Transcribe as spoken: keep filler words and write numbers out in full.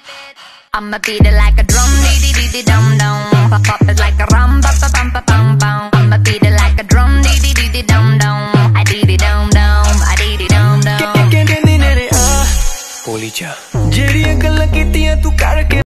I'ma beat it like a drum, dee dee dee dee dum dum. Pop pop it like a rum, pa pa pum pa pum pum. I'ma beat it like a drum, dee dee dee dee dum dum. I dee dee dum dum, I dee dee dum dum. कहंदी ने रे आ कोली चा जेड़ियां गल्लां कीतियां तू करके